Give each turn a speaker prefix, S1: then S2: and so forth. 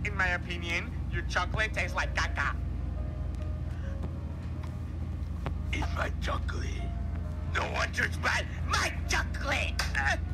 S1: In my opinion, your chocolate tastes like caca. It's my chocolate. No one touches my chocolate.